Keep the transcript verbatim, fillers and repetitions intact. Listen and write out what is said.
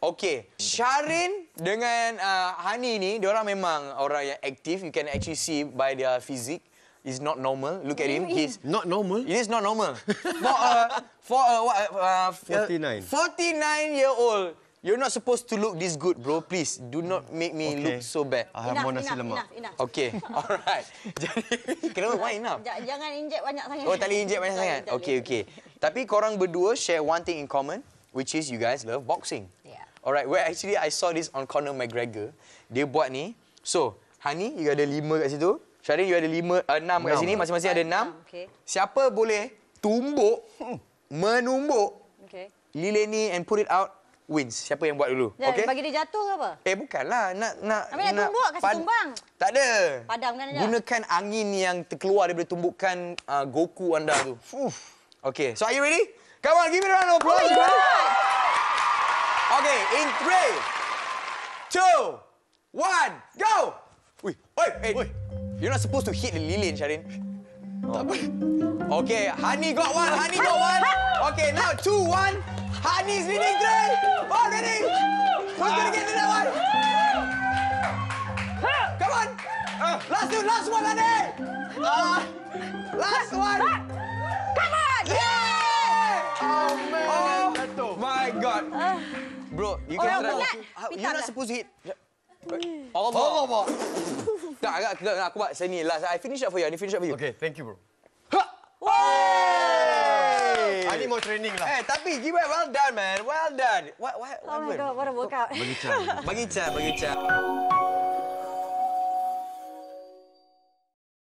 Okay. Sharin dengan uh, Hani ni, diorang memang orang yang aktif. You can actually see by their physique. He's not normal. Look at him. He's Not normal? It is not normal. For a for a what uh, forty-nine. forty-nine year old. You're not supposed to look this good, bro. Please do not make me Okay. look so bad. I have Enough, more nasi enough, lemak. enough, enough. Okay. Alright. Jadi kenapa why enough? J- Jangan injek banyak sangat. Oh, tak boleh injek banyak Tak sangat. boleh, tak Okay, boleh. okay. Tapi korang berdua share one thing in common, which is you guys love boxing. Yeah. Alright, where actually I saw this on Conor McGregor. Dia buat ni. So, Hani, you ada lima kat situ. Sharin, you ada lima, uh, enam kat Enam. sini. Masing-masing ada enam. Okay. Siapa boleh tumbuk, menumbuk Okay. lilin ni and put it out, wins. Siapa yang buat dulu? Jadi, Okay? bagi dia jatuh ke apa? Eh, bukanlah. Nak nak Habis nak tumbuk, kasih pad- tumbang. Tak ada. Padamkan aja. Gunakan angin yang terkeluar daripada tumbukan uh, Goku anda tu. Okay, so are you ready? Come on, give me a round of applause. Oh my God. Okay, in three, two, one, go! Wih, oi, hey. You're not supposed to hit the lilin, Sharin. Tak boleh. Okay, Hani got one, Hani got one. Okay, now two, one. Hani's leading three. Oh, ready? Who's gonna get to that one? Come on. Last two, last one, Hani. Uh, last one. Come on! Yeah! Oh, man. Oh, Jatuh. my God. Bro, you can Orang try. penat. Uh, You're Pitam not dah. supposed to hit. Allah. Allah. Tak, agak, agak, aku buat saya ni last. I finish up for you. I finish up for you. Okay, thank you, bro. Hey! I need more training lah. Eh, tapi gimana? Well done, man. Well done. What, what, Oh my what God, what a workout. Bagi Chan. Bagi Chan, bagi Chan.